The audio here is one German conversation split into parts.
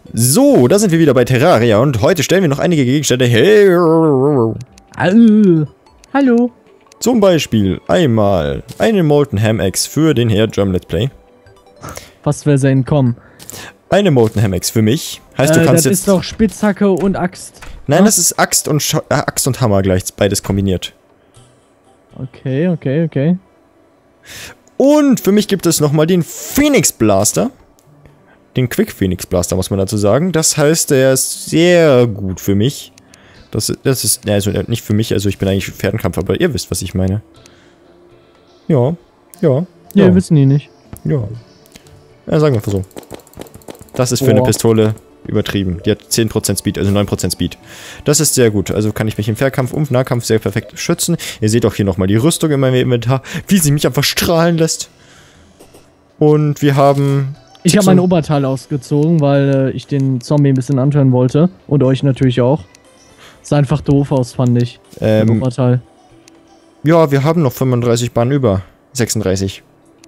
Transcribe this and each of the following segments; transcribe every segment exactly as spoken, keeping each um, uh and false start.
So, da sind wir wieder bei Terraria und heute stellen wir noch einige Gegenstände her. Hallo. Hallo. Zum Beispiel einmal eine Molten Ham Axe für den Herr German Let's Play. Was wäre sein kommen? Eine Molten Ham Axe für mich. Heißt, du äh, kannst das jetzt... ist doch Spitzhacke und Axt. Nein, ja? das ist Axt und, Sch äh, Axt und Hammer gleich, beides kombiniert. Okay, okay, okay. Und für mich gibt es nochmal den Phoenix Blaster. Den Quick Phoenix Blaster, muss man dazu sagen. Das heißt, der ist sehr gut für mich. Das, das ist, also nicht für mich, also ich bin eigentlich Pferdenkampf, aber ihr wisst, was ich meine. Ja, ja. Ja, ja. wissen die nicht. Ja. Ja, sagen wir einfach so. Das ist für Boah. eine Pistole übertrieben. Die hat zehn Prozent Speed, also neun Prozent Speed. Das ist sehr gut. Also kann ich mich im Fernkampf und Nahkampf sehr perfekt schützen. Ihr seht auch hier nochmal die Rüstung in meinem Inventar, wie sie mich einfach strahlen lässt. Und wir haben... Ich habe mein Oberteil ausgezogen, weil äh, ich den Zombie ein bisschen anhören wollte. Und euch natürlich auch. Sah einfach doof aus, fand ich. Ähm, mein Oberteil. Ja, wir haben noch fünfunddreißig Bahnen über. sechsunddreißig.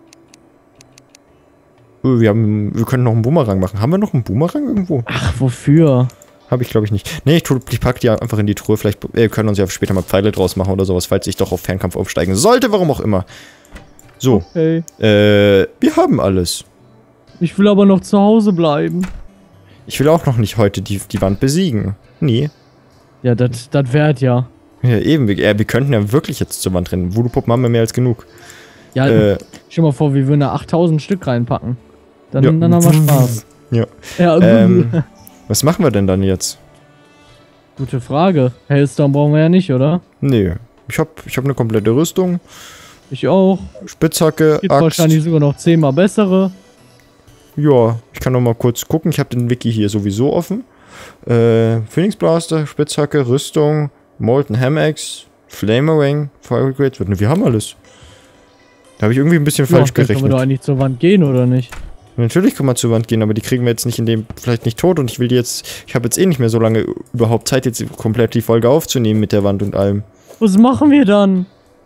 Uh, wir haben, wir können noch einen Boomerang machen. Haben wir noch einen Boomerang irgendwo? Ach, wofür? Habe ich, glaube ich, nicht. Nee, ich, ich packe die einfach in die Truhe. Vielleicht äh, können uns ja später mal Pfeile draus machen oder sowas, falls ich doch auf Fernkampf aufsteigen sollte, warum auch immer. So. Okay. Äh, wir haben alles. Ich will aber noch zu Hause bleiben. Ich will auch noch nicht heute die, die Wand besiegen. Nee. Ja, das wärt ja. Ja, eben. Wir, äh, wir könnten ja wirklich jetzt zur Wand rennen. Voodoo-Puppen haben wir mehr als genug. Ja, äh, stell mal vor, wir würden da achttausend Stück reinpacken. Dann, ja. dann haben wir Spaß. Ja. Ja, ähm, was machen wir denn dann jetzt? Gute Frage. Hailstorm brauchen wir ja nicht, oder? Nee. Ich hab, ich hab eine komplette Rüstung. Ich auch. Spitzhacke, Gibt Axt. wahrscheinlich sogar noch zehnmal bessere. Ja, ich kann noch mal kurz gucken. Ich habe den Wiki hier sowieso offen. Äh, Phoenix Blaster, Spitzhacke, Rüstung, Molten Ham Axe, Flamerang, Fire Grade. Wir haben alles. Da habe ich irgendwie ein bisschen Ja, falsch dann gerechnet. können wir doch eigentlich zur Wand gehen, oder nicht? Natürlich kann man zur Wand gehen, aber die kriegen wir jetzt nicht in dem, vielleicht nicht tot und ich will die jetzt, ich habe jetzt eh nicht mehr so lange überhaupt Zeit, jetzt komplett die Folge aufzunehmen mit der Wand und allem. Was machen wir dann?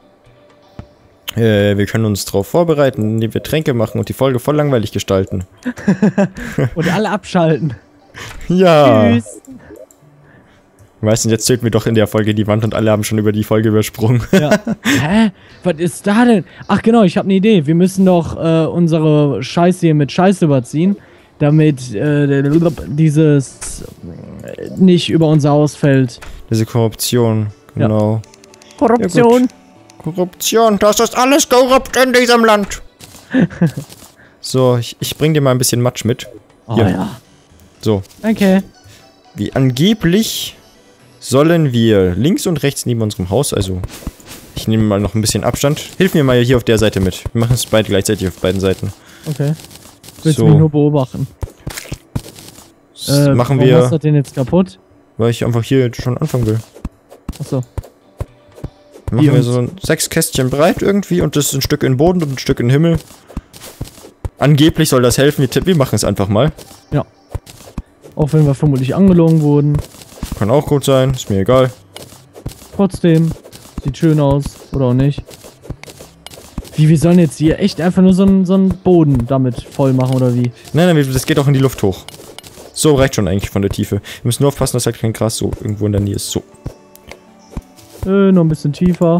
Äh, wir können uns darauf vorbereiten, indem wir Tränke machen und die Folge voll langweilig gestalten. Und alle abschalten. Ja. Tschüss. Weißt du, jetzt zählt mir doch in der Folge die Wand und alle haben schon über die Folge übersprungen. Ja. Hä? Was ist da denn? Ach genau, ich habe eine Idee. Wir müssen doch äh, unsere Scheiße hier mit Scheiße überziehen, damit äh, dieses äh, nicht über unser Haus fällt. Diese Korruption, genau. Ja. Korruption. Ja, Korruption, das ist alles korrupt in diesem Land. So, ich, ich bring dir mal ein bisschen Matsch mit. Oh Hier. ja. So. Okay. Wie angeblich sollen wir links und rechts neben unserem Haus, also ich nehme mal noch ein bisschen Abstand. Hilf mir mal hier auf der Seite mit. Wir machen es beide gleichzeitig auf beiden Seiten. Okay. Willst So. du mich nur beobachten? Das Äh, machen warum wir, machst du den jetzt kaputt? weil ich einfach hier schon anfangen will. Achso. Machen Wie wir und- so ein sechs Kästchen breit irgendwie und das ist ein Stück in den Boden und ein Stück in den Himmel. Angeblich soll das helfen. Wir, wir machen es einfach mal. Ja. Auch wenn wir vermutlich angelogen wurden. Kann auch gut sein, ist mir egal. Trotzdem. Sieht schön aus. Oder auch nicht. Wie, wir sollen jetzt hier echt einfach nur so einen, so einen Boden damit voll machen, oder wie? Nein, nein, das geht auch in die Luft hoch. So reicht schon eigentlich von der Tiefe. Wir müssen nur aufpassen, dass halt kein Gras so irgendwo in der Nähe ist. So. Äh, noch ein bisschen tiefer.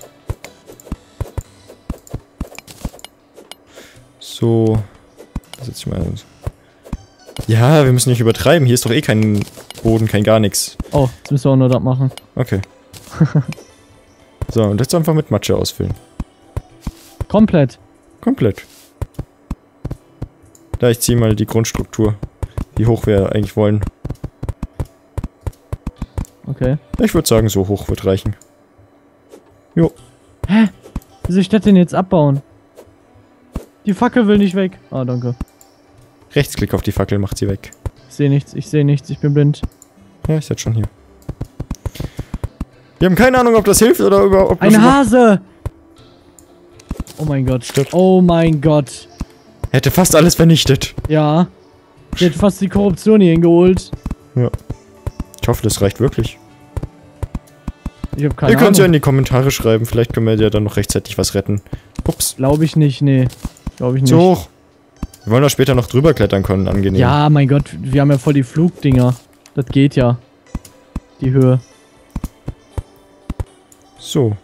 So. Setz ich mal. Ja, wir müssen nicht übertreiben. Hier ist doch eh kein Boden, kein gar nichts. Oh, jetzt müssen wir auch nur das machen. Okay. So, und jetzt einfach mit Matsche ausfüllen. Komplett. Komplett. Da, ich ziehe mal die Grundstruktur. Wie hoch wir eigentlich wollen. Okay. Ich würde sagen, so hoch wird reichen. Jo. Hä? Wie soll ich das denn jetzt abbauen? Die Fackel will nicht weg. Ah, danke. Rechtsklick auf die Fackel, macht sie weg. Ich sehe nichts, ich sehe nichts, ich bin blind. Ja, ich seid schon hier. Wir haben keine Ahnung, ob das hilft oder überhaupt. Ein Hase! Oh mein Gott. Stimmt. Oh mein Gott. Hätte fast alles vernichtet. Ja. Ich hätte fast die Korruption hier hingeholt. Ja. Ich hoffe, das reicht wirklich. Ich habe keine Ihr könnt Ahnung. ja in die Kommentare schreiben, vielleicht können wir ja dann noch rechtzeitig was retten. Ups. Glaube ich nicht, nee. Glaube ich nicht. Zu hoch. Wir wollen doch später noch drüber klettern können, angenehm. Ja, mein Gott, wir haben ja voll die Flugdinger. Das geht ja. Die Höhe. So.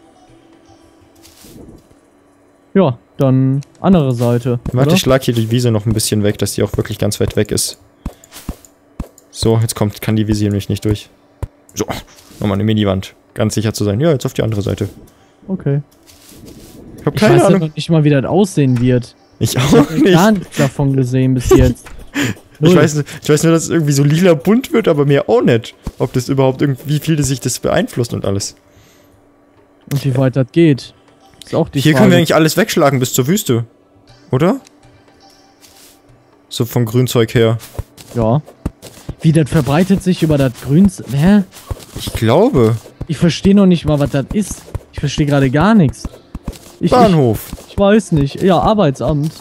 Ja, dann andere Seite. Warte, oder? ich schlag hier die Wiese noch ein bisschen weg, dass die auch wirklich ganz weit weg ist. So, jetzt kommt, kann die Wiese hier nämlich nicht durch. So, nochmal eine Mini-Wand. Ganz sicher zu sein. Ja, jetzt auf die andere Seite. Okay. Ich hab Ich keine weiß ja Ahnung. noch nicht mal, wie das aussehen wird. Ich Ich auch habe gar nicht. nichts davon gesehen bis jetzt. Ich Null. weiß, nicht- ich weiß nur, dass es irgendwie so lila bunt wird, aber mir auch nicht. Ob das überhaupt irgendwie, wie viel sich das beeinflusst und alles. Und wie weit das geht. Ist auch die Hier Frage. können wir eigentlich alles wegschlagen bis zur Wüste. Oder? So vom Grünzeug her. Ja. Wie, das verbreitet sich über das Grüns... Hä? Ich glaube. Ich verstehe noch nicht mal, was das ist. Ich verstehe gerade gar nichts. Ich, ich, Bahnhof. ich weiß nicht. Ja, Arbeitsamt.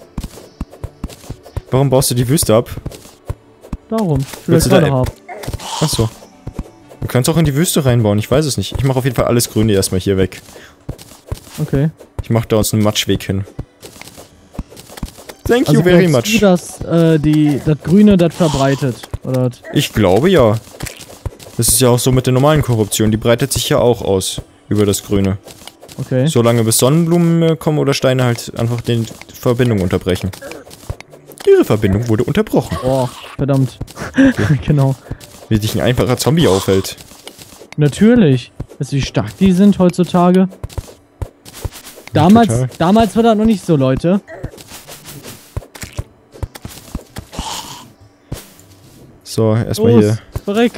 Warum baust du die Wüste ab? Darum. Ich will Willst das du da gerade e- haben. Achso. Du kannst auch in die Wüste reinbauen, ich weiß es nicht. Ich mache auf jeden Fall alles Grüne erstmal hier weg. Okay. Ich mache da uns einen Matschweg hin. Thank Also you very glaubst much. du, dass äh, die, das Grüne das verbreitet? Oder? das- Ich glaube ja. Das ist ja auch so mit der normalen Korruption. Die breitet sich ja auch aus über das Grüne. Okay. Solange bis Sonnenblumen äh, kommen oder Steine halt einfach die Verbindung unterbrechen. Ihre Verbindung wurde unterbrochen. Oh, verdammt. Genau. Wie sich ein einfacher Zombie aufhält. Natürlich. Weißt du, wie stark die sind heutzutage? Damals, total. damals war das noch nicht so, Leute. So, erstmal Los, hier. verreck.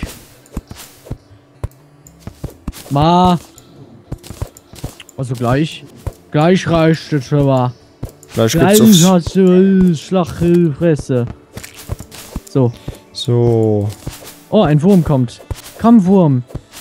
Ma. Also gleich. Gleich reicht es schon mal. Gleich Gleich gibt's aufs... hast du Schlachfresse. So. So. Oh, ein Wurm kommt. Komm, Wurm.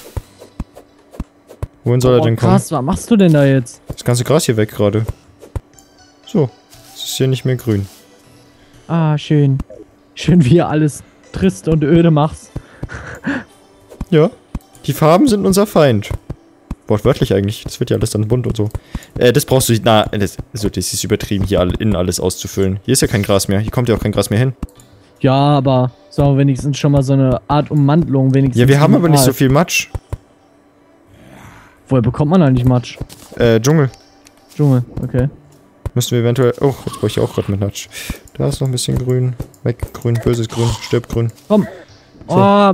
Wohin soll er Oh, denn kommen? krass, was machst du denn da jetzt? Das ganze Gras hier weg gerade. So. Es ist hier nicht mehr grün. Ah, schön. Schön, wie ihr alles trist und öde machst. Ja. Die Farben sind unser Feind. Wortwörtlich eigentlich. Das wird ja alles dann bunt und so. Äh, das brauchst du... Na, das, also das ist übertrieben, hier alle, innen alles auszufüllen. Hier ist ja kein Gras mehr. Hier kommt ja auch kein Gras mehr hin. Ja, aber sagen wir wenigstens schon mal so eine Art Ummantelung. Wenigstens Ja, wir haben aber nicht so minimal. viel Matsch. Woher bekommt man eigentlich Matsch? Äh, Dschungel. Dschungel, okay. Müssen wir eventuell... Oh, jetzt brauche ich auch gerade mit Matsch. Da ist noch ein bisschen grün. Weg, grün, böses Grün. Stirb grün. Komm. So. Oh.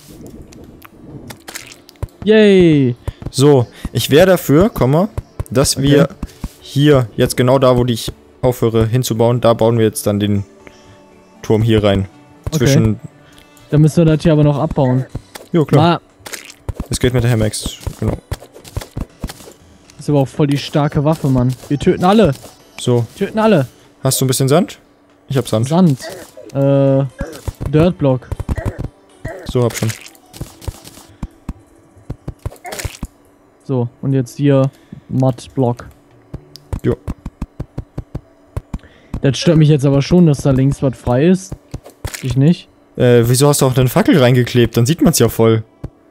Yay. So, ich wäre dafür, Komma, dass Okay. wir hier, jetzt genau da, wo ich aufhöre hinzubauen, da bauen wir jetzt dann den Turm hier rein. Zwischen... Dann müssen wir das hier aber noch abbauen. Jo, klar. Ma, Das geht mit der Hemax. Genau. ist aber auch voll die starke Waffe, Mann. Wir töten alle. So, Töten alle. hast du ein bisschen Sand? Ich hab Sand. Sand. Äh, Dirtblock. So, hab schon. So, und jetzt hier Mudblock. Jo. Das stört mich jetzt aber schon, dass da links was frei ist. Ich nicht. Äh, wieso hast du auch deine Fackel reingeklebt? Dann sieht man's ja voll.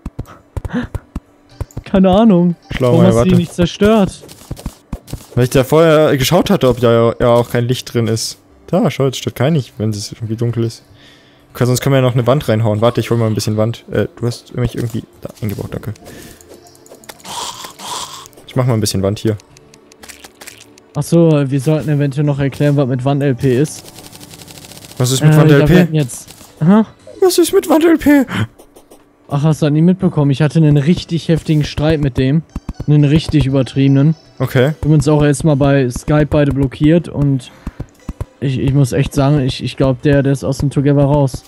Keine Ahnung. Schlau, Warum mal, hast du die warte. nicht zerstört? Weil ich da vorher geschaut hatte, ob da ja auch kein Licht drin ist. Da, schau, jetzt steht kein Licht, wenn es irgendwie dunkel ist. Okay, sonst können wir ja noch eine Wand reinhauen. Warte, ich hol mal ein bisschen Wand. Äh, du hast mich irgendwie da eingebaut, danke. Ich mach mal ein bisschen Wand hier. Achso, wir sollten eventuell noch erklären, was mit Wand-L P ist. Was ist mit Äh, Wand da L P? werden jetzt. Aha. Was ist mit Wand L P? Ach, hast du das nie mitbekommen? Ich hatte einen richtig heftigen Streit mit dem. Einen richtig übertriebenen. Okay. Wir haben uns auch erstmal bei Skype beide blockiert und ich, ich muss echt sagen, ich, ich glaube, der, der ist aus dem Together raus.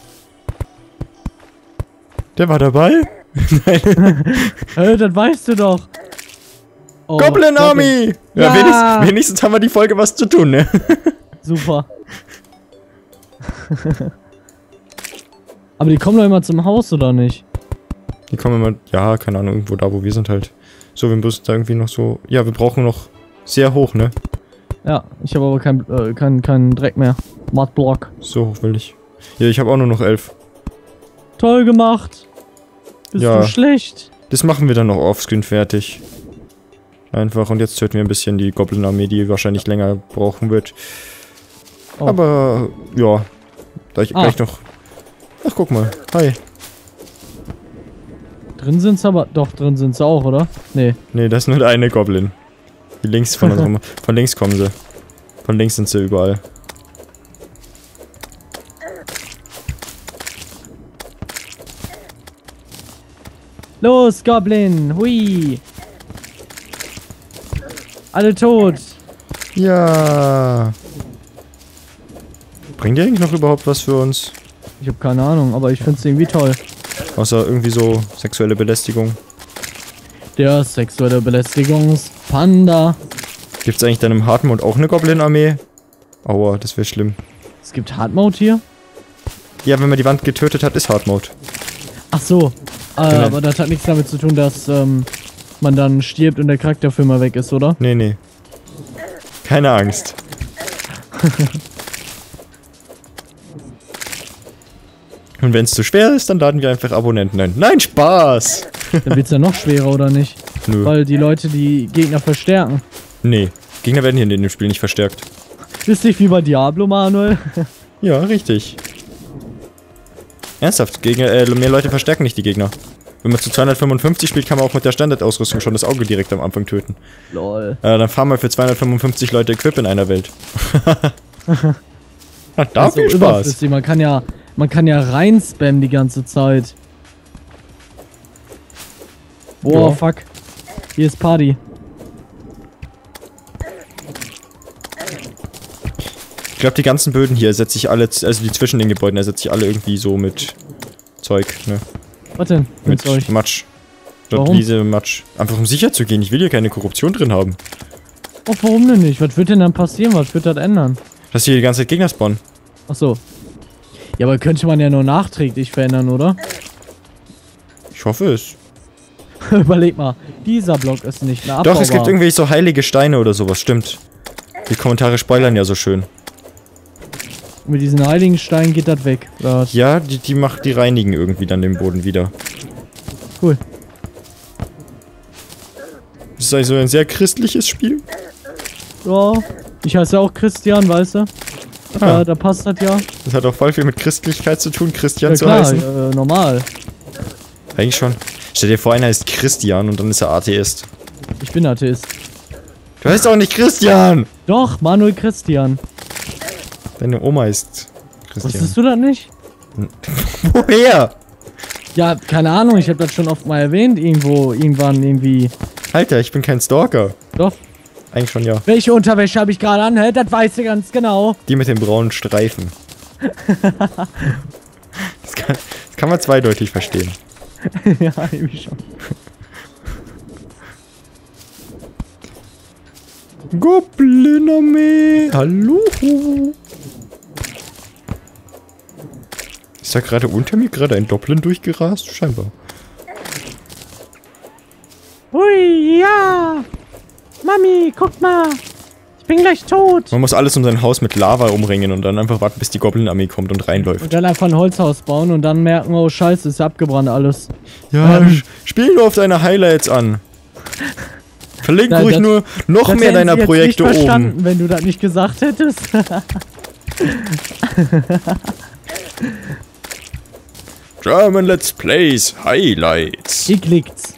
Der war dabei? Äh, das weißt du doch. Oh, Goblin Army! Ja, Ja. wenigstens, wenigstens haben wir die Folge was zu tun, ne? Super. Aber die kommen doch immer zum Haus, oder nicht? Die kommen immer, ja, keine Ahnung, irgendwo da, wo wir sind halt. So, wir müssen da irgendwie noch so, ja, wir brauchen noch sehr hoch, ne? Ja, ich habe aber kein, äh, kein, keinen Dreck mehr. Mudblock. So hoch will ich. Ja, ich habe auch nur noch elf. Toll gemacht. Bist Ja. du schlecht? Das machen wir dann noch offscreen fertig. Einfach, und jetzt töten wir ein bisschen die Goblin-Armee, die wahrscheinlich länger brauchen wird. Oh. Aber, ja. Da ich Ah. gleich noch... Ach, guck mal. Hi. Drin sind's aber... Doch, drin sind's auch, oder? Nee. Nee, das ist nur der eine Goblin. Hier links von unserem... Von links kommen sie. Von links sind sie überall. Los, Goblin! Hui! Alle tot! Ja. Bringt die eigentlich noch überhaupt was für uns? Ich habe keine Ahnung, aber ich find's irgendwie toll. Außer irgendwie so sexuelle Belästigung. Der sexuelle Belästigungspanda. Gibt's eigentlich dann im Hard Mode auch eine Goblin-Armee? Aua, das wäre schlimm. Es gibt Hard Mode hier? Ja, wenn man die Wand getötet hat, ist Hard Mode. Ach so. Äh, Genau. Aber das hat nichts damit zu tun, dass ähm, man dann stirbt und der Charakter für immer weg ist, oder? Nee, nee. Keine Angst. Und wenn es zu schwer ist, dann laden wir einfach Abonnenten ein. Nein, Spaß! Dann wird's ja noch schwerer, oder nicht? Nö. Weil die Leute die Gegner verstärken. Nee. Gegner werden hier in dem Spiel nicht verstärkt. Ist nicht wie bei Diablo, Manuel? Ja, richtig. Ernsthaft, Gegner, äh, mehr Leute verstärken nicht die Gegner. Wenn man zu zweihundertfünfundfünfzig spielt, kann man auch mit der Standardausrüstung schon das Auge direkt am Anfang töten. Lol. Äh, dann fahren wir für zweihundertfünfundfünfzig Leute Equip in einer Welt. Hat da Also viel Spaß. überflüssig. Man kann ja, man kann ja rein spammen die ganze Zeit. Boah, Ja. fuck. Hier ist Party. Ich glaube, die ganzen Böden hier ersetze ich alle, also die zwischen den Gebäuden ersetze ich alle irgendwie so mit Zeug, ne? Was denn? Mit Mit euch? Matsch. Statt Warum? Wiese, Matsch. Einfach um sicher zu gehen. Ich will hier keine Korruption drin haben. Oh, warum denn nicht? Was wird denn dann passieren? Was wird das ändern? Dass hier die ganze Zeit Gegner spawnen. Ach so. Ja, aber könnte man ja nur nachträglich verändern, oder? Ich hoffe es. Überleg mal. Dieser Block ist nicht mehr abbaubar. Doch, es gibt irgendwie so heilige Steine oder sowas, stimmt. Die Kommentare spoilern ja so schön. Mit diesen heiligen Steinen geht das weg. Oder was? Ja, die, die macht, die reinigen irgendwie dann den Boden wieder. Cool. Das ist also ein sehr christliches Spiel. Ja. Ich heiße auch Christian, weißt du? Ah. Da, da passt das ja. Das hat auch voll viel mit Christlichkeit zu tun, Christian Ja zu klar, heißen. äh, normal. Eigentlich schon. Stell dir vor, einer heißt Christian und dann ist er Atheist. Ich bin Atheist. Du heißt auch nicht Christian! Doch, Manuel Christian. Deine Oma ist Christian. Wusstest du das nicht? Woher? Ja, keine Ahnung, ich habe das schon oft mal erwähnt, irgendwo, irgendwann, irgendwie. Alter, ich bin kein Stalker. Doch. Eigentlich schon, ja. Welche Unterwäsche habe ich gerade an? Hä? Das weißt du ganz genau. Die mit den braunen Streifen. das, kann, das kann man zweideutig verstehen. Ja, irgendwie schon. Goblin-Armee! Hallo! Ist da gerade unter mir gerade ein Doppeln durchgerast? Scheinbar. Hui, ja! Mami, guck mal! Ich bin gleich tot! Man muss alles um sein Haus mit Lava umringen und dann einfach warten, bis die Goblin-Armee kommt und reinläuft. Und dann einfach ein Holzhaus bauen und dann merken, oh scheiße, ist ja abgebrannt alles. Ja, Ähm. sch- spiel nur auf deine Highlights an. Verlink Ja, ruhig das- nur noch Das mehr hätten deiner sie jetzt Projekte nicht oben. verstanden, wenn du das nicht gesagt hättest. German Let's Plays Highlights. Hier klickt's.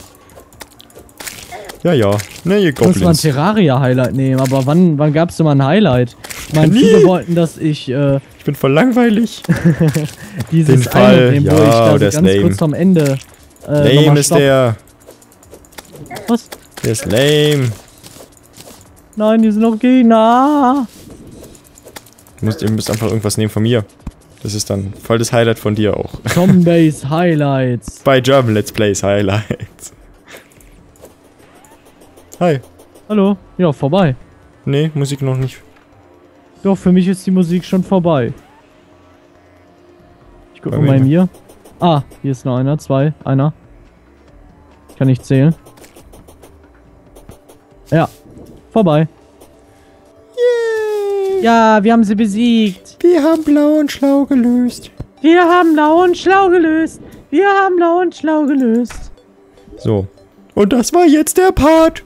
Ja, ja. Ne, ihr Muss man ein Goblins. Terraria-Highlight nehmen, aber wann, wann gab's denn mal ein Highlight? Ich meine, Nie. viele wollten, dass ich äh, Ich bin voll langweilig. dieses Den Fall, eine nehme, wo ja, ich da so der ist ganz lame. kurz vom Ende äh, Lame nochmal ist stopp. der. Was? Der ist lame. Nein, die sind noch Gegner. Du musst, ihr müsst einfach irgendwas nehmen von mir. Das ist dann voll das Highlight von dir auch. Tombase Highlights. Bei German Let's Plays Highlights. Hi. Hallo? Ja, vorbei. Nee, Musik noch nicht. Doch, für mich ist die Musik schon vorbei. Ich guck Bei mal mir bei mir. Ah, hier ist noch einer, zwei, einer. Ich kann nicht zählen. Ja, vorbei. Yay! Ja, wir haben sie besiegt. Wir haben blau und schlau gelöst. Wir haben lau und schlau gelöst. Wir haben lau und schlau gelöst. So. Und das war jetzt der Part.